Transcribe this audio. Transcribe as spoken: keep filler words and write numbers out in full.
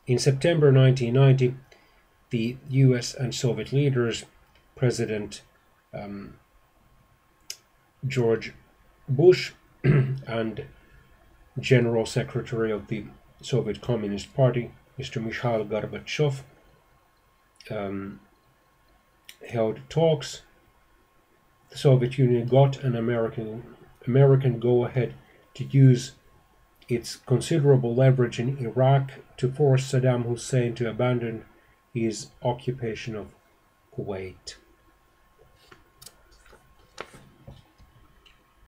In September nineteen ninety, the U S and Soviet leaders, President um, George Bush and General Secretary of the Soviet Communist Party, Mister Mikhail Gorbachev, um, held talks. The Soviet Union got an American American go-ahead to use its considerable leverage in Iraq to force Saddam Hussein to abandon his occupation of Kuwait.